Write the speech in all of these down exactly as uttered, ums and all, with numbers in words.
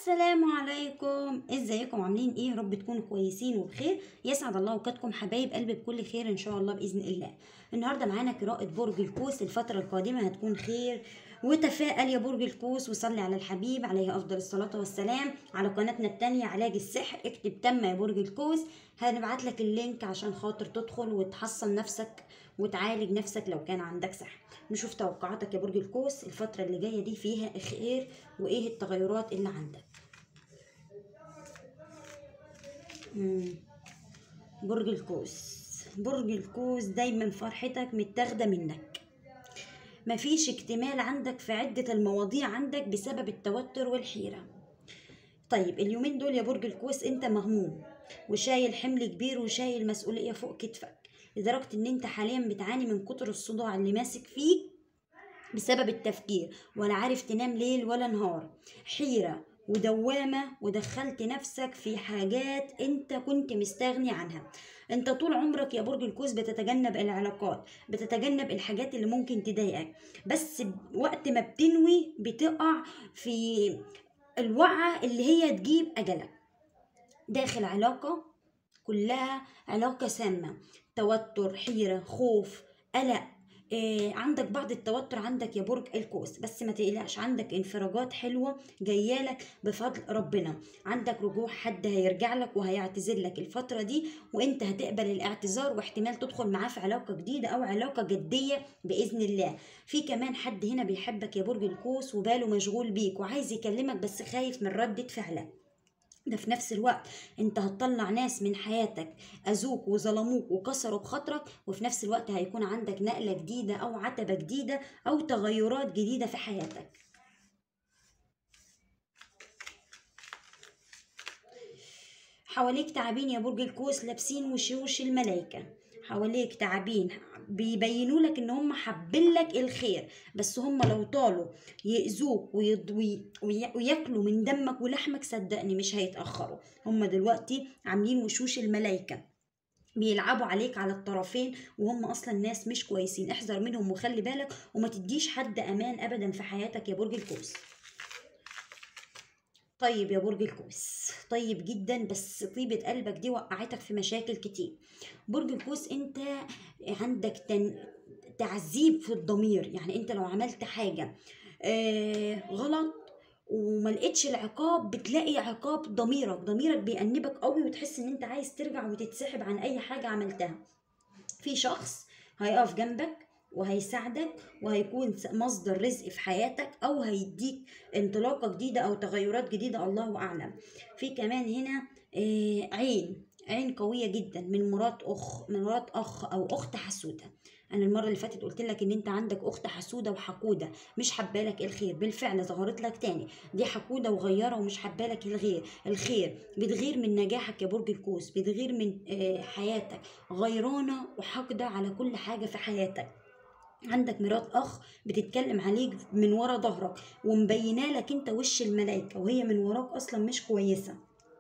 السلام عليكم، ازيكم؟ عاملين ايه؟ يا رب تكونوا كويسين وبخير. يسعد الله اوقاتكم حبايب قلبي بكل خير ان شاء الله باذن الله. النهارده معانا قراءة برج القوس. الفترة القادمة هتكون خير، وتفائل يا برج القوس وصلي على الحبيب عليه افضل الصلاة والسلام. على قناتنا التانية علاج السحر اكتب تم يا برج القوس، هنبعت لك اللينك عشان خاطر تدخل وتحصن نفسك وتعالج نفسك لو كان عندك سحر. نشوف توقعاتك يا برج القوس الفترة اللي جاية دي فيها خير، وايه التغيرات اللي عندك. مم. برج القوس، برج القوس دايما فرحتك متاخده منك، مفيش اكتمال عندك في عدة المواضيع عندك بسبب التوتر والحيرة. طيب اليومين دول يا برج القوس انت مهموم وشايل حمل كبير وشايل مسؤولية فوق كتفك، لدرجة ان انت حاليا بتعاني من كتر الصداع اللي ماسك فيك بسبب التفكير، ولا عارف تنام ليل ولا نهار، حيرة ودوامة، ودخلت نفسك في حاجات انت كنت مستغني عنها. انت طول عمرك يا برج القوس بتتجنب العلاقات، بتتجنب الحاجات اللي ممكن تضايقك، بس وقت ما بتنوي بتقع في الوقعة اللي هي تجيب أجلك. داخل علاقة كلها علاقة سامة، توتر، حيرة، خوف، قلق. إيه، عندك بعض التوتر عندك يا برج القوس، بس ما تقلقش، عندك انفراجات حلوة جايالك بفضل ربنا. عندك رجوع، حد هيرجع لك وهيعتذر لك الفترة دي، وانت هتقبل الاعتذار، واحتمال تدخل معاه في علاقة جديدة او علاقة جدية بإذن الله. في كمان حد هنا بيحبك يا برج القوس وباله مشغول بيك وعايز يكلمك بس خايف من ردة فعلك. ده في نفس الوقت انت هتطلع ناس من حياتك اذوك وظلموك وكسروا بخاطرك، وفي نفس الوقت هيكون عندك نقلة جديدة او عتبة جديدة او تغيرات جديدة في حياتك. حواليك تعابين يا برج القوس لابسين وشوش الملايكة، حواليك تعابين بيبينوا لك ان هم حابين لك الخير، بس هم لو طالوا يأذوك ويضوي وياكلوا من دمك ولحمك صدقني مش هيتأخروا. هم دلوقتي عاملين وشوش الملايكة بيلعبوا عليك على الطرفين، وهم اصلا ناس مش كويسين، احذر منهم وخلي بالك، وما تديش حد امان ابدا في حياتك يا برج القوس. طيب يا برج القوس، طيب جدا، بس طيبة قلبك دي وقعتك في مشاكل كتير. برج القوس انت عندك تن... تعذيب في الضمير، يعني انت لو عملت حاجة آه غلط وما لقيتش العقاب بتلاقي عقاب ضميرك، ضميرك بيأنبك قوي وتحس ان انت عايز ترجع وتتسحب عن اي حاجة عملتها. في شخص هيقف جنبك وهيساعدك وهيكون مصدر رزق في حياتك، او هيديك انطلاقة جديدة او تغيرات جديدة، الله اعلم. في كمان هنا آه، عين عين قوية جدا من مرات اخ من مرات اخ او اخت حسودة. انا المرة اللي فاتت قلت لك ان انت عندك اخت حسودة وحقودة مش حبالك الخير، بالفعل ظهرت لك تاني، دي حقودة وغيرة ومش حبالك الغير الخير بتغير من نجاحك يا برج القوس، بتغير من آه، حياتك، غيرانة وحاقدة على كل حاجة في حياتك. عندك مرات اخ بتتكلم عليك من ورا ظهرك ومبينه لك انت وش الملايكه، وهي من وراك اصلا مش كويسه.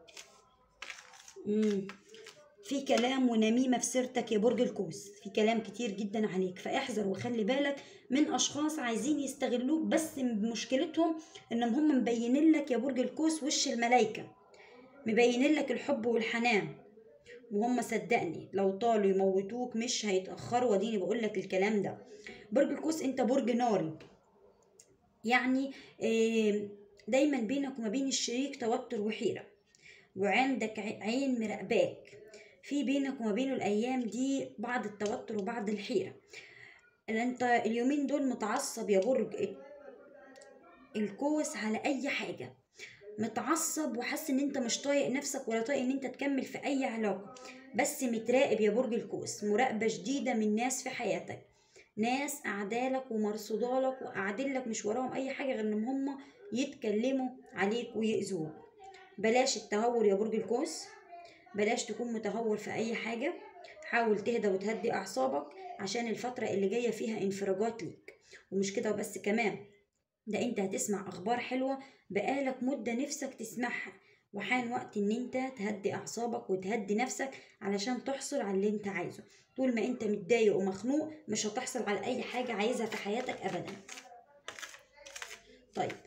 مم. في كلام ونميمه في سيرتك يا برج القوس، في كلام كتير جدا عليك، فاحذر وخلي بالك من اشخاص عايزين يستغلوك، بس مشكلتهم انهم هم مبينين لك يا برج القوس وش الملايكه، مبينين لك الحب والحنان، وهم صدقني لو طالوا يموتوك مش هيتأخروا، وديني بقول لك الكلام ده. برج القوس انت برج ناري، يعني آه، دايما بينك وما بين الشريك توتر وحيرة، وعندك عين مراقباك، في بينك وما بينه الايام دي بعض التوتر وبعض الحيرة. اللي انت اليومين دول متعصب يا برج القوس على اي حاجة، متعصب وحاسس ان انت مش طايق نفسك ولا طايق ان انت تكمل في اي علاقة، بس متراقب يا برج القوس مراقبة شديدة من ناس في حياتك، ناس قاعدالك ومرصودالك وقاعدينلك مش وراهم اي حاجة غير ان هم يتكلموا عليك ويأذوك. بلاش التهور يا برج القوس، بلاش تكون متهور في اي حاجة، حاول تهدى وتهدي اعصابك عشان الفترة اللي جاية فيها انفراجات ليك. ومش كده وبس كمان، ده انت هتسمع اخبار حلوة بقالك مدة نفسك تسمعها، وحان وقت ان انت تهدي اعصابك وتهدي نفسك علشان تحصل على اللي انت عايزه. طول ما انت متضايق ومخنوق مش هتحصل على اي حاجة عايزها في حياتك ابدا. طيب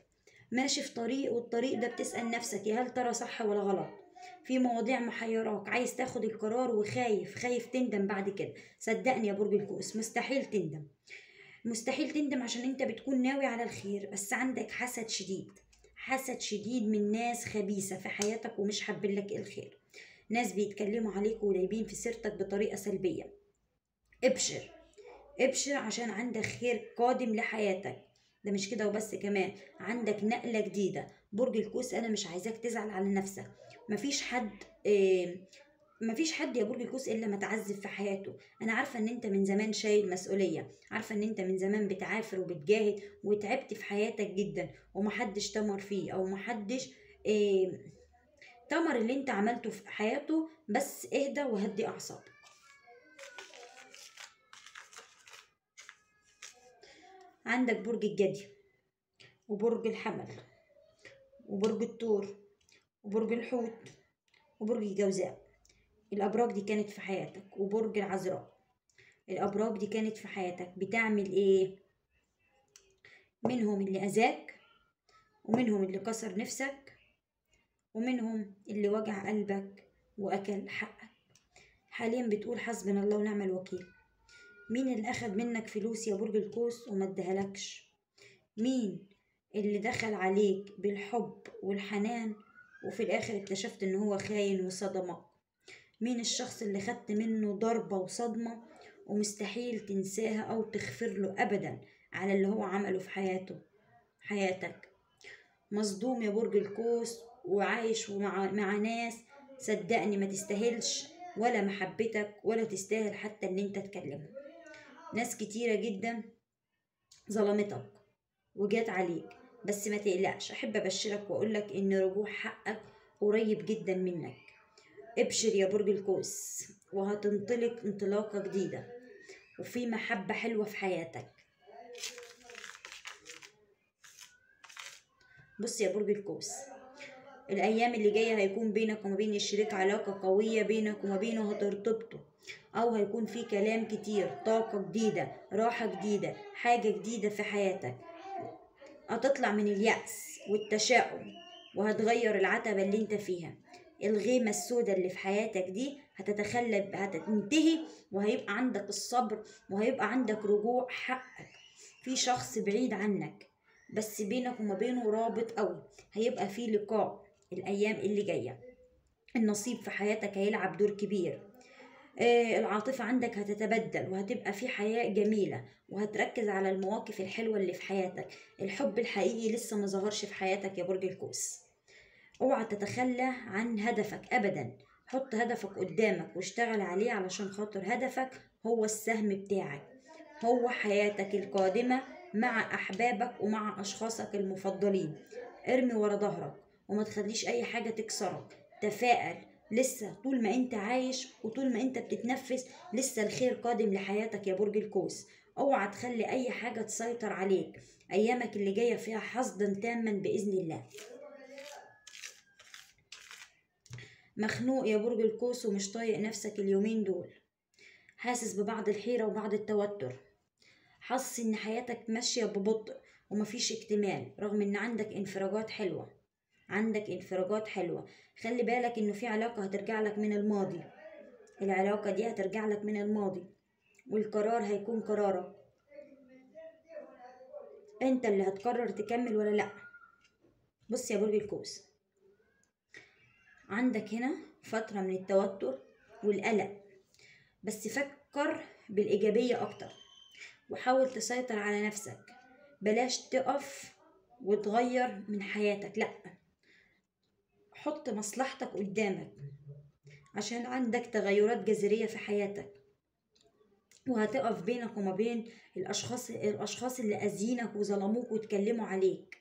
ماشي في طريق، والطريق ده بتسأل نفسك يا هل ترى صح ولا غلط، في مواضيع محيراك، عايز تاخد القرار وخايف، خايف تندم بعد كده. صدقني يا برج القوس مستحيل تندم، مستحيل تندم، عشان انت بتكون ناوي على الخير، بس عندك حسد شديد، حسد شديد من ناس خبيثة في حياتك ومش حابين لك الخير، ناس بيتكلموا عليك ولايبين في سيرتك بطريقة سلبية. ابشر، ابشر عشان عندك خير قادم لحياتك. ده مش كده وبس، كمان عندك نقلة جديدة. برج القوس انا مش عايزاك تزعل على نفسك، مفيش حد اه مفيش حد يا برج القوس الا ما تعذب في حياته. انا عارفه ان انت من زمان شايل مسؤوليه، عارفه ان انت من زمان بتعافر وبتجاهد وتعبت في حياتك جدا، ومحدش تمر فيه، او محدش اه تمر اللي انت عملته في حياته. بس اهدى وهدي اعصابك. عندك برج الجدي، وبرج الحمل، وبرج الثور، وبرج الحوت، وبرج الجوزاء. الأبراج دي كانت في حياتك، وبرج العذراء. الأبراج دي كانت في حياتك بتعمل إيه؟ منهم اللي أذاك، ومنهم اللي كسر نفسك، ومنهم اللي وجع قلبك وأكل حقك. حاليا بتقول حسبنا الله ونعم الوكيل. مين اللي أخد منك فلوس يا برج القوس وما ادهلكش؟ مين اللي دخل عليك بالحب والحنان وفي الآخر اكتشفت إن هو خاين وصدمك؟ مين الشخص اللي خدت منه ضربة وصدمة ومستحيل تنساها أو تغفر له أبدا على اللي هو عمله في حياته حياتك؟ مصدوم يا برج القوس، وعايش ومع مع ناس صدقني ما تستاهلش ولا محبتك، ولا تستاهل حتى ان انت تكلمه. ناس كتيرة جدا ظلمتك وجات عليك، بس ما تقلقش، احب ابشرك واقولك ان رجوع حقك قريب جدا منك. ابشر يا برج القوس، وهتنطلق انطلاقة جديدة، وفي محبة حلوة في حياتك. بص يا برج القوس، الايام اللي جايه هيكون بينك وما بين الشريك علاقه قويه، بينك وما بينه هترتبطوا، او هيكون في كلام كتير، طاقه جديده، راحه جديده، حاجه جديده في حياتك. هتطلع من اليأس والتشاؤم، وهتغير العتبه اللي انت فيها. الغيمه السوداء اللي في حياتك دي هتتخلى، هتنتهي، وهيبقى عندك الصبر، وهيبقى عندك رجوع حقك. في شخص بعيد عنك بس بينك وما بينه رابط قوي، هيبقى في لقاء الأيام اللي جاية. النصيب في حياتك هيلعب دور كبير. آه العاطفة عندك هتتبدل، وهتبقى في حياة جميلة، وهتركز على المواقف الحلوة اللي في حياتك. الحب الحقيقي لسه ما ظهرش في حياتك يا برج القوس. اوعى تتخلى عن هدفك أبدا، حط هدفك قدامك واشتغل عليه، علشان خاطر هدفك هو السهم بتاعك، هو حياتك القادمة مع أحبابك ومع أشخاصك المفضلين. ارمي ورا ظهرك وما تخليش أي حاجة تكسرك. تفائل، لسه طول ما انت عايش وطول ما انت بتتنفس لسه الخير قادم لحياتك يا برج القوس. اوعى تخلي أي حاجة تسيطر عليك. أيامك اللي جاية فيها حصدا تاما بإذن الله. مخنوق يا برج القوس ومش طايق نفسك اليومين دول، حاسس ببعض الحيرة وبعض التوتر، حاسس ان حياتك ماشية ببطء ومفيش اكتمال، رغم ان عندك انفراجات حلوة، عندك انفراجات حلوة. خلي بالك انه في علاقة هترجع لك من الماضي، العلاقة دي هترجع لك من الماضي، والقرار هيكون قرارك انت اللي هتقرر تكمل ولا لا. بص يا برج القوس، عندك هنا فترة من التوتر والقلق، بس فكر بالإيجابية أكتر، وحاول تسيطر على نفسك. بلاش تقف وتغير من حياتك، لأ، حط مصلحتك قدامك، عشان عندك تغيرات جذرية في حياتك، وهتقف بينك وما بين الأشخاص الأشخاص اللي أذينك وظلموك واتكلموا عليك.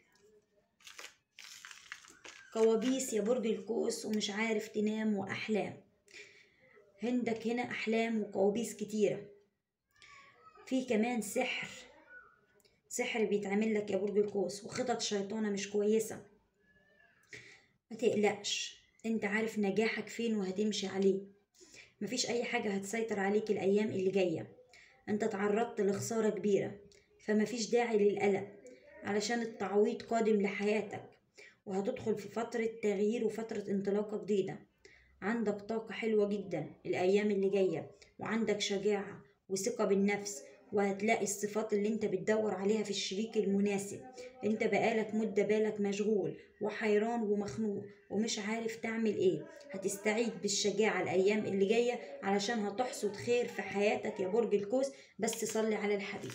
كوابيس يا برج القوس ومش عارف تنام، وأحلام، عندك هنا أحلام وكوابيس كتيرة. في كمان سحر، سحر بيتعمل لك يا برج القوس، وخطط شيطانة مش كويسة. ما تقلقش، انت عارف نجاحك فين وهتمشي عليه. مفيش اي حاجة هتسيطر عليك الايام اللي جاية. انت تعرضت لخسارة كبيرة، فمفيش داعي للقلق. علشان التعويض قادم لحياتك، وهتدخل في فترة تغيير وفترة انطلاقة جديدة. عندك طاقة حلوة جدا الأيام اللي جاية، وعندك شجاعة وثقة بالنفس، وهتلاقي الصفات اللي انت بتدور عليها في الشريك المناسب. انت بقالك مدة بالك مشغول وحيران ومخنوق ومش عارف تعمل ايه. هتستعيد بالشجاعة الأيام اللي جاية علشان هتحصد خير في حياتك يا برج القوس. بس صلي على الحبيب.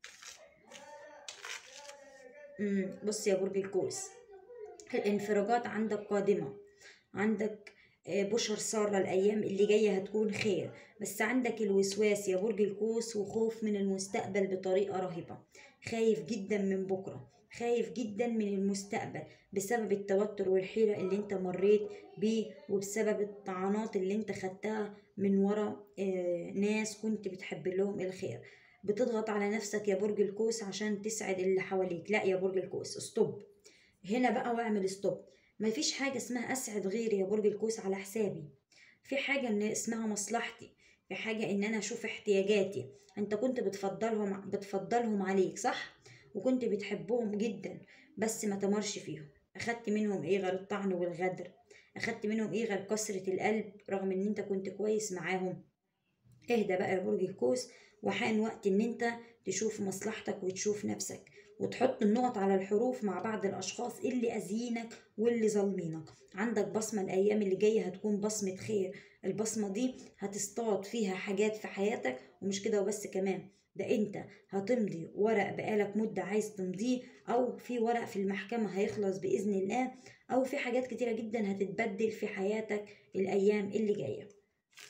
مم. بص يا برج القوس، الانفراجات عندك قادمة. عندك آه، بشر سارة الأيام اللي جاية هتكون خير، بس عندك الوسواس يا برج القوس وخوف من المستقبل بطريقة رهيبة. خايف جدا من بكرة، خايف جدا من المستقبل بسبب التوتر والحيرة اللي انت مريت بيه، وبسبب الطعنات اللي انت خدتها من ورا آه، ناس كنت بتحب لهم الخير. بتضغط على نفسك يا برج القوس عشان تسعد اللي حواليك. لا يا برج القوس، استوب هنا بقى واعمل ستوب. مفيش حاجة اسمها أسعد غيري يا برج القوس على حسابي. في حاجة إن اسمها مصلحتي، في حاجة إن أنا أشوف احتياجاتي. أنت كنت بتفضلهم بتفضلهم عليك صح، وكنت بتحبهم جدا، بس ما تمرش فيهم. أخدت منهم إيه غير الطعن والغدر؟ أخدت منهم إيه غير كسرة القلب رغم إن أنت كنت كويس معاهم؟ اهدى بقى يا برج القوس، وحان وقت ان انت تشوف مصلحتك وتشوف نفسك، وتحط النقط على الحروف مع بعض الاشخاص اللي اذينك واللي ظالمينك. عندك بصمة الايام اللي جاية هتكون بصمة خير. البصمة دي هتصطاد فيها حاجات في حياتك، ومش كده وبس كمان، ده انت هتمضي ورق بقالك مدة عايز تمضيه، او في ورق في المحكمة هيخلص باذن الله، او في حاجات كتيرة جدا هتتبدل في حياتك الايام اللي جاية.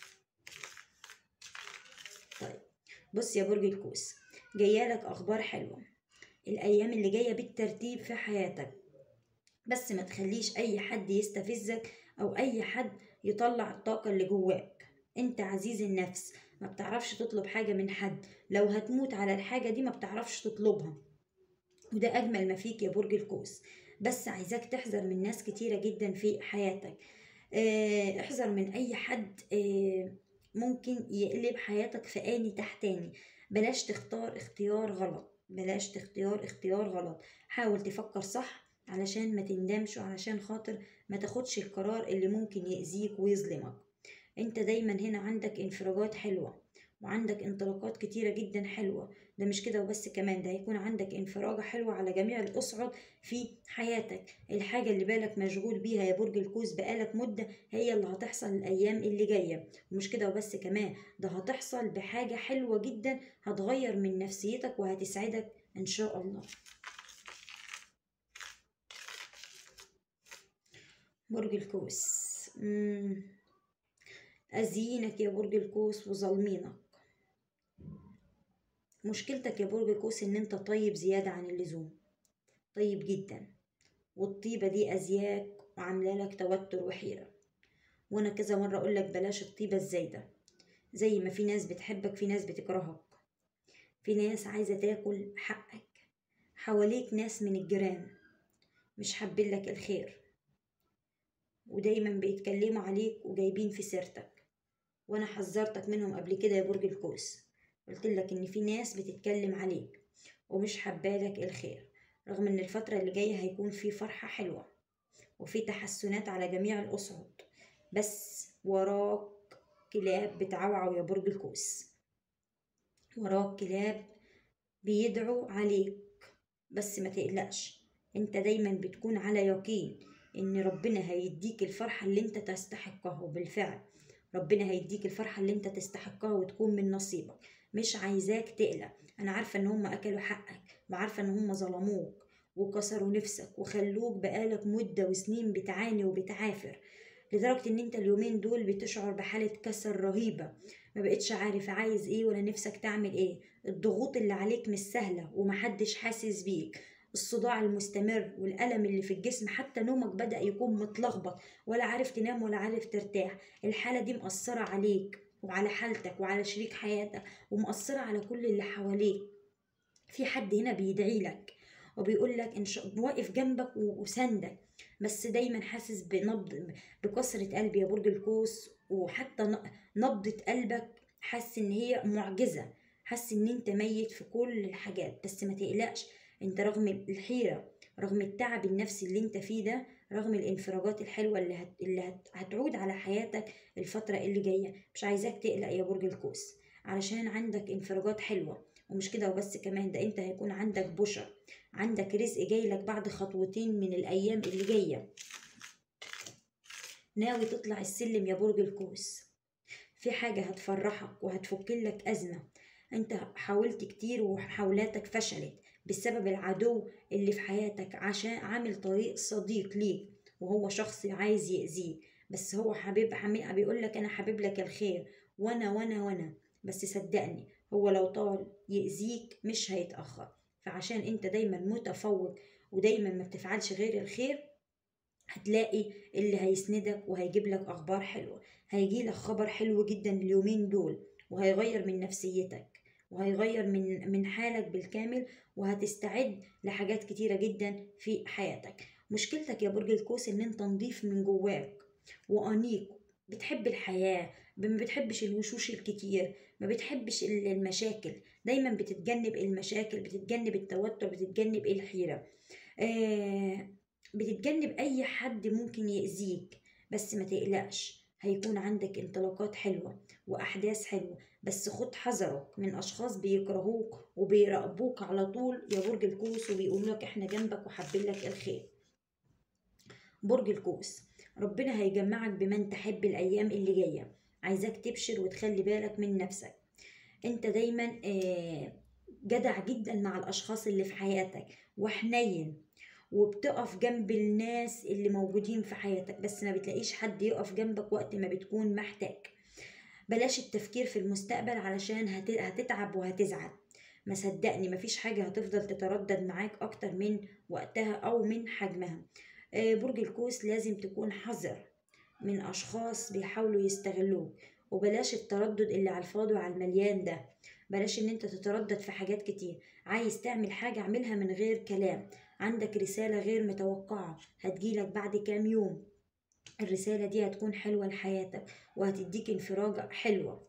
طيب بص يا برج القوس، جايالك اخبار حلوه الايام اللي جايه بالترتيب في حياتك، بس ما تخليش اي حد يستفزك او اي حد يطلع الطاقه اللي جواك. انت عزيز النفس، ما بتعرفش تطلب حاجه من حد. لو هتموت على الحاجه دي ما بتعرفش تطلبها، وده اجمل ما فيك يا برج القوس. بس عايزاك تحذر من ناس كتيره جدا في حياتك. آه، احذر من اي حد آه، ممكن يقلب حياتك في آني تحتاني. بلاش تختار اختيار غلط، بلاش تختار اختيار غلط. حاول تفكر صح علشان ما تندمش، وعلشان خاطر ما تاخدش القرار اللي ممكن يأذيك ويظلمك. انت دايما هنا عندك انفراجات حلوة، وعندك انطلاقات كتيرة جدا حلوة. ده مش كده وبس كمان، ده هيكون عندك انفراجة حلوة على جميع الأصعد في حياتك. الحاجة اللي بالك مشغول بيها يا برج القوس بقالك مدة هي اللي هتحصل الأيام اللي جاية. ومش كده وبس كمان، ده هتحصل بحاجة حلوة جدا هتغير من نفسيتك وهتسعدك إن شاء الله. برج القوس، مم. أزينك يا برج القوس وظالمينك. مشكلتك يا برج القوس إن أنت طيب زيادة عن اللزوم، طيب جدا، والطيبة دي أذياك وعاملة لك توتر وحيرة. وأنا كذا مرة أقولك بلاش الطيبة الزايدة. زي ما في ناس بتحبك في ناس بتكرهك، في ناس عايزة تاكل حقك، حواليك ناس من الجيران مش حابين لك الخير، ودايما بيتكلموا عليك وجايبين في سيرتك. وانا حذرتك منهم قبل كده يا برج القوس، قلت لك ان في ناس بتتكلم عليك ومش حبالك الخير، رغم ان الفترة اللي جاية هيكون في فرحة حلوة وفي تحسنات على جميع الأصعد، بس وراك كلاب بتعوعو يا برج القوس. وراك كلاب بيدعوا عليك، بس ما تقلقش، انت دايما بتكون على يقين ان ربنا هيديك الفرحة اللي انت تستحقها، وبالفعل ربنا هيديك الفرحة اللي انت تستحقها وتكون من نصيبك. مش عايزاك تقلق، انا عارفة ان هم اكلوا حقك، وعارفة ان هم ظلموك وكسروا نفسك وخلوك بقالك مدة وسنين بتعاني وبتعافر، لدرجة ان انت اليومين دول بتشعر بحالة كسل رهيبة. ما بقتش عارف عايز ايه ولا نفسك تعمل ايه. الضغوط اللي عليك مش سهلة ومحدش حاسس بيك. الصداع المستمر والألم اللي في الجسم، حتى نومك بدأ يكون متلخبط، ولا عارف تنام ولا عارف ترتاح. الحالة دي مأثرة عليك وعلى حالتك وعلى شريك حياتك، ومأثرة على كل اللي حواليك. في حد هنا بيدعي لك وبيقول لك ان شاء واقف جنبك وسندك، بس دايما حاسس بنبض بكسرة قلب يا برج القوس. وحتى نبضة قلبك حاسس ان هي معجزة، حاسس ان انت ميت في كل الحاجات. بس ما تقلقش، انت رغم الحيرة، رغم التعب النفسي اللي انت فيه ده، رغم الانفراجات الحلوة اللي, هت... اللي هت... هتعود على حياتك الفترة اللي جاية، مش عايزاك تقلق يا برج القوس، علشان عندك انفراجات حلوة. ومش كده وبس، كمان ده انت هيكون عندك بشر، عندك رزق جاي لك بعد خطوتين من الايام اللي جاية. ناوي تطلع السلم يا برج القوس، في حاجة هتفرحك وهتفك لك أزمة. انت حاولت كتير وحاولاتك فشلت بسبب العدو اللي في حياتك، عشان عامل طريق صديق ليك وهو شخص عايز يأذيك. بس هو حبيب حبيب بيقول لك انا حبيب لك الخير، وانا وانا وانا بس صدقني هو لو طال يأذيك مش هيتأخر. فعشان انت دايما متفوق ودايما ما بتفعلش غير الخير، هتلاقي اللي هيسندك وهيجيب لك اخبار حلوه. هيجي لك خبر حلو جدا اليومين دول، وهيغير من نفسيتك وهيغير من من حالك بالكامل، وهتستعد لحاجات كتيره جدا في حياتك. مشكلتك يا برج القوس ان انت نضيف من جواك وانيق، بتحب الحياه، ما بتحبش الوشوش الكتير، ما بتحبش المشاكل، دايما بتتجنب المشاكل، بتتجنب التوتر، بتتجنب الحيره. آه بتتجنب اي حد ممكن يأذيك. بس ما تقلقش، هيكون عندك انطلاقات حلوة واحداث حلوة، بس خد حذرك من اشخاص بيكرهوك وبيراقبوك على طول يا برج القوس، وبيقولوا لك احنا جنبك وحابين لك الخير. برج القوس، ربنا هيجمعك بمن تحب الايام اللي جاية. عايزاك تبشر وتخلي بالك من نفسك. انت دايما آه جدع جدا مع الاشخاص اللي في حياتك، وحنين، وبتقف جنب الناس اللي موجودين في حياتك، بس ما بتلاقيش حد يقف جنبك وقت ما بتكون محتاج. بلاش التفكير في المستقبل علشان هت- هتتعب وهتزعل. ما صدقني مفيش حاجة هتفضل تتردد معاك أكتر من وقتها أو من حجمها. آه، برج القوس لازم تكون حذر من أشخاص بيحاولوا يستغلوك، وبلاش التردد اللي على الفاضي وعلى المليان ده. بلاش ان انت تتردد في حاجات كتير. عايز تعمل حاجة اعملها من غير كلام. عندك رسالة غير متوقعة هتجيلك بعد كام يوم، الرسالة دي هتكون حلوة لحياتك وهتديك انفراجة حلوة.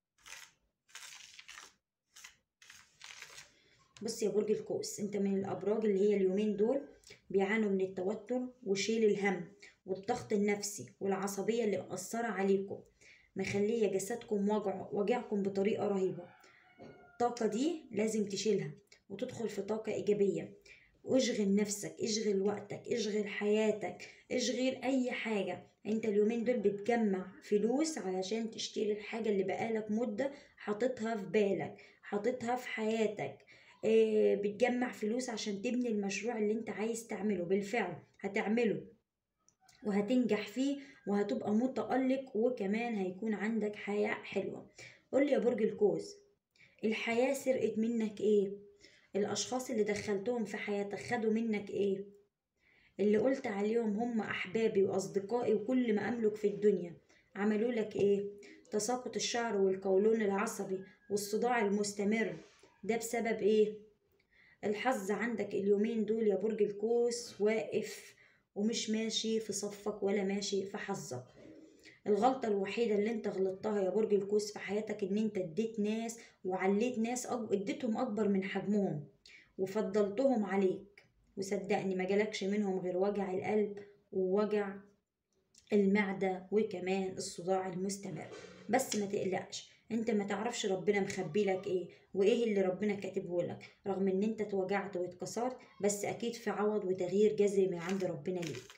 بص يا برج القوس، انت من الابراج اللي هي اليومين دول بيعانوا من التوتر وشيل الهم والضغط النفسي والعصبية اللي مأثرة عليكم، مخلية جسدكم وجع وجعكم بطريقة رهيبة. الطاقة دي لازم تشيلها وتدخل في طاقة إيجابية. واشغل نفسك، اشغل وقتك، اشغل حياتك، اشغل أي حاجة. انت اليومين دول بتجمع فلوس علشان تشتري الحاجة اللي بقالك مدة حاططها في بالك، حاططها في حياتك. اه بتجمع فلوس عشان تبني المشروع اللي انت عايز تعمله. بالفعل هتعمله وهتنجح فيه وهتبقى متألق، وكمان هيكون عندك حياة حلوة. قولي يا برج القوس، الحياة سرقت منك ايه؟ الاشخاص اللي دخلتهم في حياتك خدوا منك ايه؟ اللي قلت عليهم هم احبابي واصدقائي وكل ما املك في الدنيا عملوا لك ايه؟ تساقط الشعر والقولون العصبي والصداع المستمر، ده بسبب ايه؟ الحظ عندك اليومين دول يا برج القوس واقف ومش ماشي في صفك ولا ماشي في حظك. الغلطة الوحيدة اللي انت غلطتها يا برج القوس في حياتك ان انت اديت ناس وعليت ناس أج... اديتهم اكبر من حجمهم وفضلتهم عليك، وصدقني ما جالكش منهم غير وجع القلب ووجع المعدة وكمان الصداع المستمر. بس ما تقلقش، انت ما تعرفش ربنا مخبي لك ايه وايه اللي ربنا كاتبه لك. رغم ان انت اتوجعت واتكسرت، بس اكيد في عوض وتغيير جذري من عند ربنا ليك.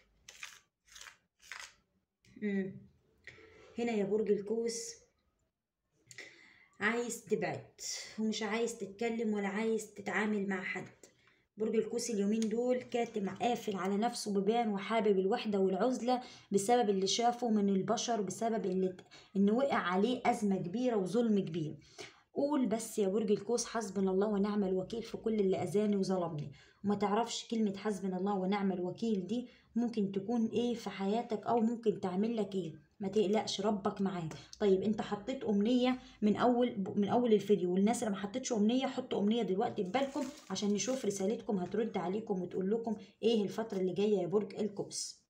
مم. هنا يا برج القوس عايز تبعد ومش عايز تتكلم ولا عايز تتعامل مع حد. برج القوس اليومين دول كاتم قافل على نفسه بيبان وحابب الوحدة والعزلة بسبب اللي شافه من البشر، بسبب اللي انه وقع عليه أزمة كبيرة وظلم كبير. قول بس يا برج القوس حسبنا الله ونعم الوكيل في كل اللي أذاني وظلمني. وما تعرفش كلمة حسبنا الله ونعم الوكيل دي ممكن تكون ايه في حياتك او ممكن تعمل لك ايه. ما تقلقش ربك معاك. طيب انت حطيت امنية من اول من اول الفيديو، والناس اللي ما حطيتش امنية حطوا امنية دلوقتي في بالكم عشان نشوف رسالتكم هترد عليكم وتقول لكم ايه الفترة اللي جاية يا برج القوس.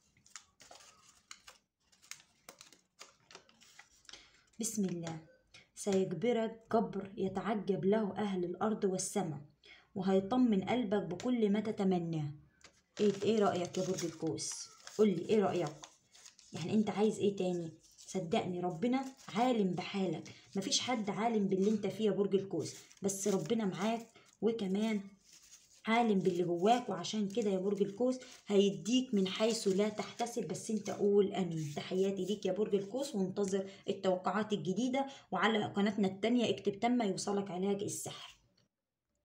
بسم الله. سيجبرك جبر يتعجب له أهل الأرض والسماء، وهيطمن قلبك بكل ما تتمناه. ايه ايه رأيك يا برج القوس؟ قولي ايه رأيك؟ يعني انت عايز ايه تاني؟ صدقني ربنا عالم بحالك، مفيش حد عالم باللي انت فيه يا برج القوس، بس ربنا معاك، وكمان عالم باللي جواك، وعشان كده يا برج القوس هيديك من حيث لا تحتسب. بس انت قول امين. تحياتي ليك يا برج القوس، وانتظر التوقعات الجديدة، وعلى قناتنا التانية اكتب تم يوصلك علاج السحر.